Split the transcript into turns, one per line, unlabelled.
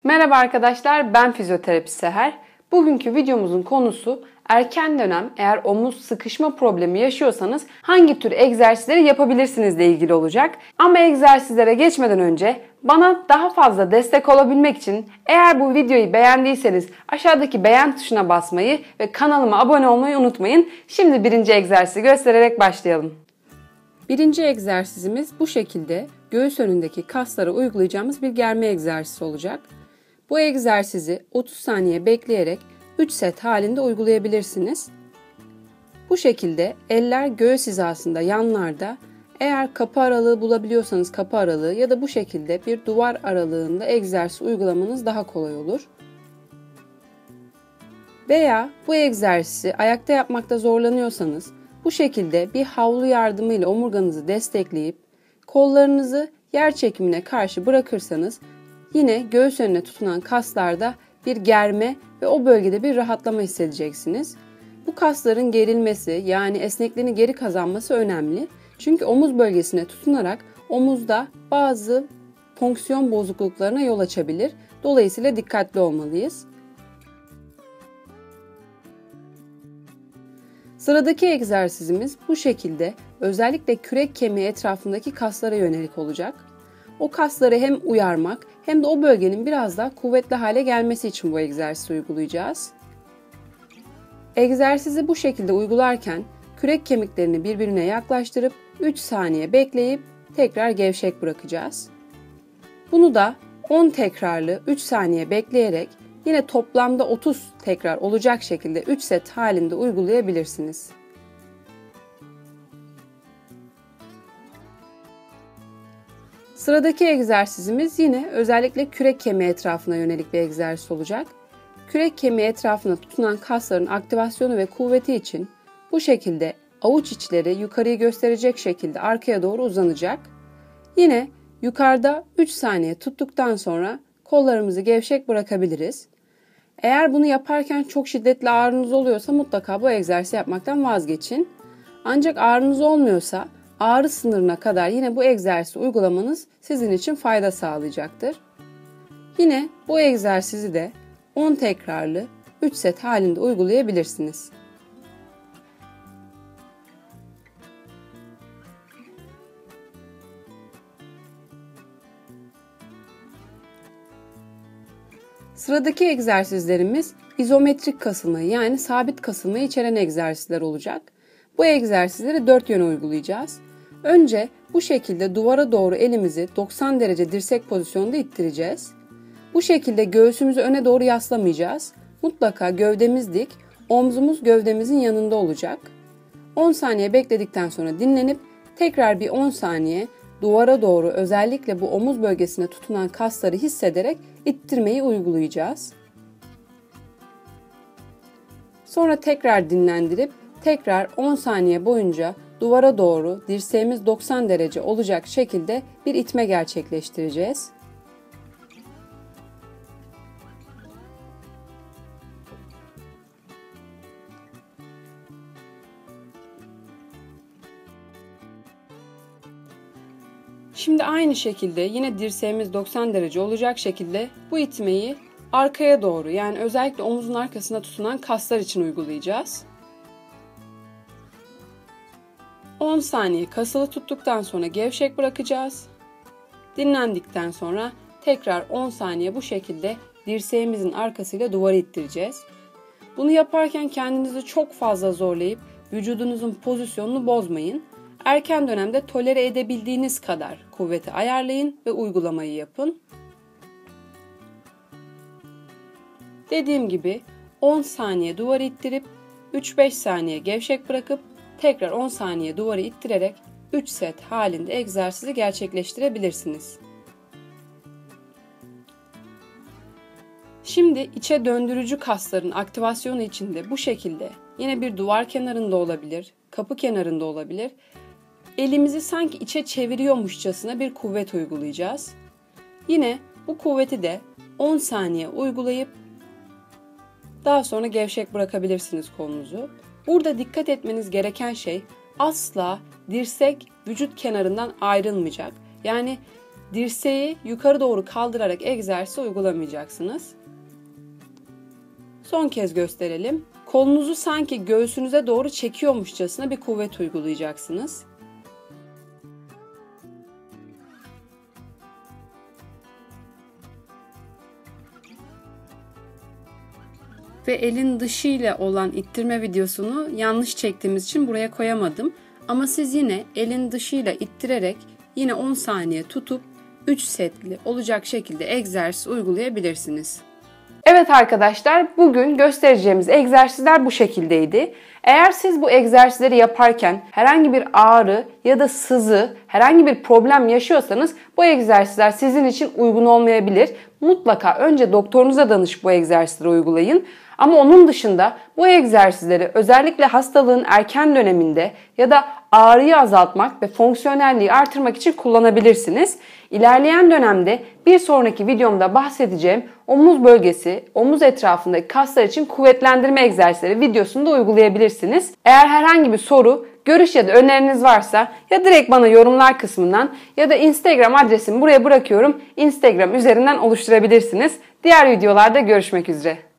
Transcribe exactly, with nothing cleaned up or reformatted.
Merhaba arkadaşlar, ben fizyoterapist Seher. Bugünkü videomuzun konusu erken dönem eğer omuz sıkışma problemi yaşıyorsanız hangi tür egzersizleri yapabilirsinizle ilgili olacak. Ama egzersizlere geçmeden önce bana daha fazla destek olabilmek için eğer bu videoyu beğendiyseniz aşağıdaki beğen tuşuna basmayı ve kanalıma abone olmayı unutmayın. Şimdi birinci egzersizi göstererek başlayalım. Birinci egzersizimiz bu şekilde göğüs önündeki kaslara uygulayacağımız bir germe egzersizi olacak. Bu egzersizi otuz saniye bekleyerek üç set halinde uygulayabilirsiniz. Bu şekilde eller göğüs hizasında yanlarda, eğer kapı aralığı bulabiliyorsanız kapı aralığı ya da bu şekilde bir duvar aralığında egzersiz uygulamanız daha kolay olur. Veya bu egzersizi ayakta yapmakta zorlanıyorsanız bu şekilde bir havlu yardımıyla omurganızı destekleyip kollarınızı yer çekimine karşı bırakırsanız yine göğüs önüne tutunan kaslarda bir germe ve o bölgede bir rahatlama hissedeceksiniz. Bu kasların gerilmesi yani esnekliğini geri kazanması önemli. Çünkü omuz bölgesine tutunarak omuzda bazı fonksiyon bozukluklarına yol açabilir. Dolayısıyla dikkatli olmalıyız. Sıradaki egzersizimiz bu şekilde özellikle kürek kemiği etrafındaki kaslara yönelik olacak. O kasları hem uyarmak hem de o bölgenin biraz daha kuvvetli hale gelmesi için bu egzersizi uygulayacağız. Egzersizi bu şekilde uygularken kürek kemiklerini birbirine yaklaştırıp üç saniye bekleyip tekrar gevşek bırakacağız. Bunu da on tekrarlı üç saniye bekleyerek yine toplamda otuz tekrar olacak şekilde üç set halinde uygulayabilirsiniz. Sıradaki egzersizimiz yine özellikle kürek kemiği etrafına yönelik bir egzersiz olacak. Kürek kemiği etrafına tutunan kasların aktivasyonu ve kuvveti için bu şekilde avuç içleri yukarıyı gösterecek şekilde arkaya doğru uzanacak. Yine yukarıda üç saniye tuttuktan sonra kollarımızı gevşek bırakabiliriz. Eğer bunu yaparken çok şiddetli ağrınız oluyorsa mutlaka bu egzersizi yapmaktan vazgeçin. Ancak ağrınız olmuyorsa ağrı sınırına kadar yine bu egzersizi uygulamanız sizin için fayda sağlayacaktır. Yine bu egzersizi de on tekrarlı üç set halinde uygulayabilirsiniz. Sıradaki egzersizlerimiz izometrik kasılmayı yani sabit kasılmayı içeren egzersizler olacak. Bu egzersizleri dört yöne uygulayacağız. Önce bu şekilde duvara doğru elimizi doksan derece dirsek pozisyonda ittireceğiz. Bu şekilde göğsümüzü öne doğru yaslamayacağız. Mutlaka gövdemiz dik, omzumuz gövdemizin yanında olacak. on saniye bekledikten sonra dinlenip tekrar bir on saniye duvara doğru özellikle bu omuz bölgesine tutunan kasları hissederek ittirmeyi uygulayacağız. Sonra tekrar dinlendirip tekrar on saniye boyunca duvara doğru dirseğimiz doksan derece olacak şekilde bir itme gerçekleştireceğiz. Şimdi aynı şekilde yine dirseğimiz doksan derece olacak şekilde bu itmeyi arkaya doğru yani özellikle omuzun arkasına tutunan kaslar için uygulayacağız. on saniye kasılı tuttuktan sonra gevşek bırakacağız. Dinlendikten sonra tekrar on saniye bu şekilde dirseğimizin arkasıyla duvarı ittireceğiz. Bunu yaparken kendinizi çok fazla zorlayıp vücudunuzun pozisyonunu bozmayın. Erken dönemde tolere edebildiğiniz kadar kuvveti ayarlayın ve uygulamayı yapın. Dediğim gibi on saniye duvarı ittirip üç beş saniye gevşek bırakıp tekrar on saniye duvarı ittirerek üç set halinde egzersizi gerçekleştirebilirsiniz. Şimdi içe döndürücü kasların aktivasyonu için de bu şekilde yine bir duvar kenarında olabilir, kapı kenarında olabilir. Elimizi sanki içe çeviriyormuşçasına bir kuvvet uygulayacağız. Yine bu kuvveti de on saniye uygulayıp daha sonra gevşek bırakabilirsiniz kolunuzu. Burada dikkat etmeniz gereken şey asla dirsek vücut kenarından ayrılmayacak. Yani Dirseği yukarı doğru kaldırarak egzersiz uygulamayacaksınız. Son kez gösterelim. Kolunuzu sanki göğsünüze doğru çekiyormuşçasına bir kuvvet uygulayacaksınız. Ve elin dışıyla olan ittirme videosunu yanlış çektiğimiz için buraya koyamadım. Ama siz yine elin dışıyla ittirerek yine on saniye tutup üç setli olacak şekilde egzersiz uygulayabilirsiniz. Evet arkadaşlar, bugün göstereceğimiz egzersizler bu şekildeydi. Eğer siz bu egzersizleri yaparken herhangi bir ağrı ya da sızı, herhangi bir problem yaşıyorsanız bu egzersizler sizin için uygun olmayabilir. Mutlaka önce doktorunuza danışıp bu egzersizleri uygulayın. Ama onun dışında bu egzersizleri özellikle hastalığın erken döneminde ya da ağrıyı azaltmak ve fonksiyonelliği artırmak için kullanabilirsiniz. İlerleyen dönemde bir sonraki videomda bahsedeceğim omuz bölgesi, omuz etrafındaki kaslar için kuvvetlendirme egzersizleri videosunu da uygulayabilirsiniz. Eğer herhangi bir soru, görüş ya da öneriniz varsa ya direkt bana yorumlar kısmından ya da Instagram adresimi buraya bırakıyorum. Instagram üzerinden oluşturabilirsiniz. Diğer videolarda görüşmek üzere.